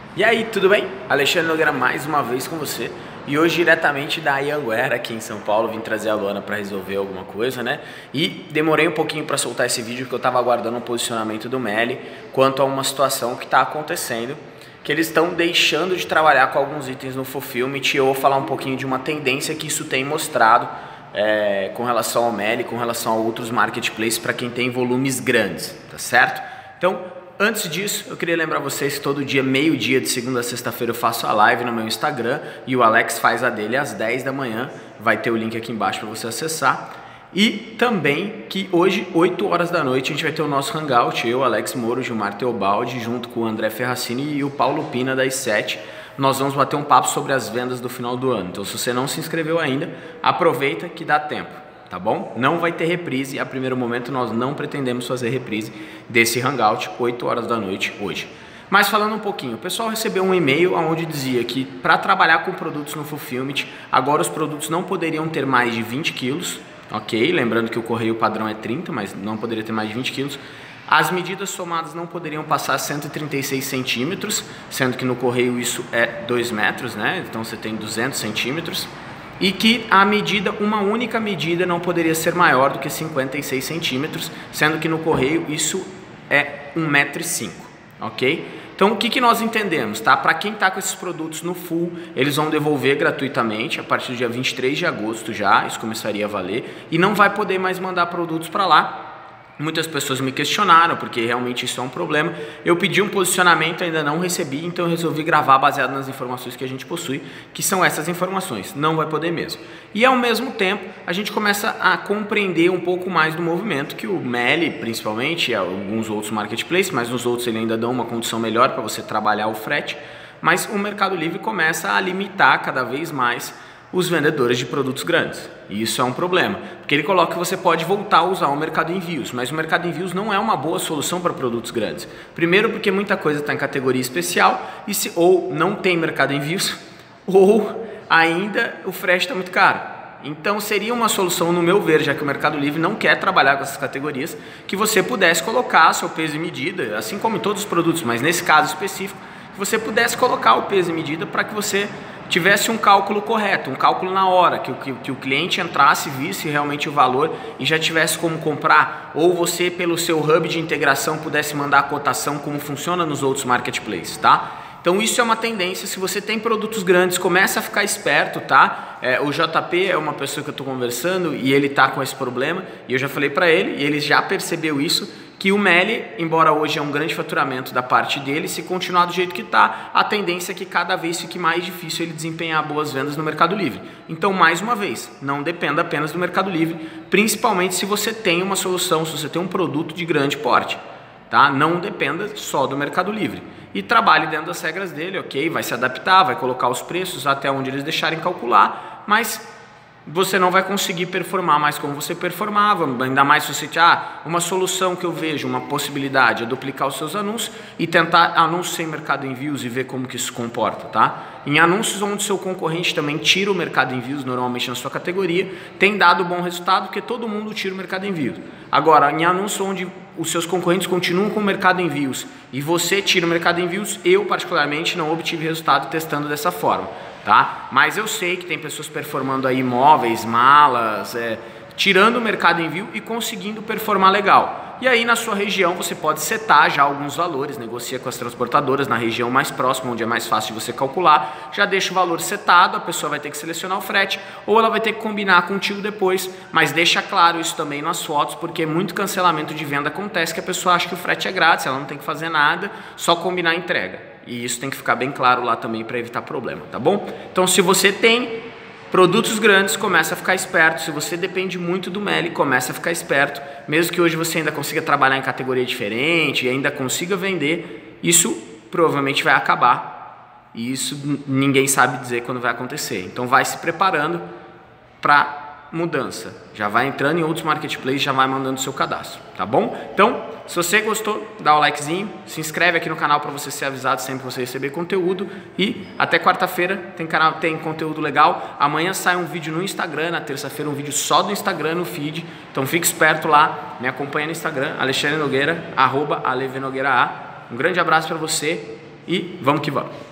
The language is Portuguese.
E aí, tudo bem? Alexandre Nogueira mais uma vez com você. E hoje diretamente da Anhanguera, aqui em São Paulo, vim trazer a Luana para resolver alguma coisa, né? E demorei um pouquinho para soltar esse vídeo porque eu estava aguardando um posicionamento do Meli quanto a uma situação que está acontecendo, que eles estão deixando de trabalhar com alguns itens no Fulfillment. E eu vou falar um pouquinho de uma tendência que isso tem mostrado com relação ao Meli, com relação a outros marketplaces para quem tem volumes grandes, tá certo? Então, antes disso, eu queria lembrar vocês que todo dia, meio-dia, de segunda a sexta-feira, eu faço a live no meu Instagram e o Alex faz a dele às 10 da manhã. Vai ter o link aqui embaixo para você acessar. E também que hoje, 8 horas da noite, a gente vai ter o nosso Hangout. Eu, Alex Moro, Gilmar Teobaldi, junto com o André Ferracini e o Paulo Pina, das 7. Nós vamos bater um papo sobre as vendas do final do ano. Então, se você não se inscreveu ainda, aproveita que dá tempo. Tá bom? Não vai ter reprise, a primeiro momento nós não pretendemos fazer reprise desse Hangout, 8 horas da noite hoje. Mas falando um pouquinho, o pessoal recebeu um e-mail onde dizia que para trabalhar com produtos no Fulfillment, agora os produtos não poderiam ter mais de 20 quilos, ok? Lembrando que o correio padrão é 30, mas não poderia ter mais de 20 quilos. As medidas somadas não poderiam passar 136 centímetros, sendo que no correio isso é 2 metros, né? Então você tem 200 centímetros. E que a medida, uma única medida, não poderia ser maior do que 56 centímetros, sendo que no correio isso é 1,05 m, ok? Então o que nós entendemos, tá? Para quem está com esses produtos no full, eles vão devolver gratuitamente a partir do dia 23 de agosto já, isso começaria a valer, e não vai poder mais mandar produtos para lá. Muitas pessoas me questionaram, porque realmente isso é um problema. Eu pedi um posicionamento, ainda não recebi, então eu resolvi gravar baseado nas informações que a gente possui, que são essas informações. Não vai poder mesmo. E ao mesmo tempo, a gente começa a compreender um pouco mais do movimento, que o Meli, principalmente, e alguns outros marketplaces, mas nos outros ele ainda dá uma condição melhor para você trabalhar o frete, mas o Mercado Livre começa a limitar cada vez mais os vendedores de produtos grandes. E isso é um problema, porque ele coloca que você pode voltar a usar o Mercado Envios, mas o Mercado Envios não é uma boa solução para produtos grandes. Primeiro porque muita coisa está em categoria especial, e ou não tem Mercado Envios, ou ainda o frete está muito caro. Então seria uma solução, no meu ver, já que o Mercado Livre não quer trabalhar com essas categorias, que você pudesse colocar seu peso e medida, assim como em todos os produtos, mas nesse caso específico, que você pudesse colocar o peso e medida para que você tivesse um cálculo correto, um cálculo na hora, que o cliente entrasse, visse realmente o valor e já tivesse como comprar, ou você pelo seu hub de integração pudesse mandar a cotação como funciona nos outros marketplaces, tá? Então isso é uma tendência. Se você tem produtos grandes, começa a ficar esperto, tá? O JP é uma pessoa que eu estou conversando e ele está com esse problema, e eu já falei para ele, e ele já percebeu isso, que o Meli, embora hoje é um grande faturamento da parte dele, se continuar do jeito que está, a tendência é que cada vez fique mais difícil ele desempenhar boas vendas no Mercado Livre. Então, mais uma vez, não dependa apenas do Mercado Livre, principalmente se você tem uma solução, se você tem um produto de grande porte, tá? Não dependa só do Mercado Livre. E trabalhe dentro das regras dele, ok? Vai se adaptar, vai colocar os preços até onde eles deixarem calcular, mas você não vai conseguir performar mais como você performava, ainda mais se você uma solução que eu vejo, uma possibilidade é duplicar os seus anúncios e tentar anúncios sem Mercado Envios e ver como que isso se comporta, tá? Em anúncios onde seu concorrente também tira o Mercado Envios normalmente na sua categoria, tem dado bom resultado porque todo mundo tira o Mercado Envios. Agora, em anúncios onde os seus concorrentes continuam com o Mercado Envios e você tira o Mercado Envios, eu particularmente não obtive resultado testando dessa forma. Tá? Mas eu sei que tem pessoas performando aí móveis, malas, tirando o Mercado Envio e conseguindo performar legal. E aí na sua região você pode setar já alguns valores, negocia com as transportadoras na região mais próxima, onde é mais fácil de você calcular, já deixa o valor setado, a pessoa vai ter que selecionar o frete ou ela vai ter que combinar contigo depois, mas deixa claro isso também nas fotos, porque muito cancelamento de venda acontece que a pessoa acha que o frete é grátis, ela não tem que fazer nada, só combinar a entrega. E isso tem que ficar bem claro lá também para evitar problema, tá bom? Então se você tem produtos grandes, começa a ficar esperto. Se você depende muito do Meli, começa a ficar esperto. Mesmo que hoje você ainda consiga trabalhar em categoria diferente e ainda consiga vender, isso provavelmente vai acabar. E isso ninguém sabe dizer quando vai acontecer. Então vai se preparando para mudança. Já vai entrando em outros marketplaces, já vai mandando seu cadastro, tá bom? Então, se você gostou, dá o likezinho, se inscreve aqui no canal para você ser avisado sempre que você receber conteúdo e até quarta-feira tem conteúdo legal. Amanhã sai um vídeo no Instagram, na terça-feira um vídeo só do Instagram no feed. Então fique esperto lá, me acompanha no Instagram, Alexandre Nogueira, @AlevNogueiraA. Um grande abraço para você e vamos que vamos.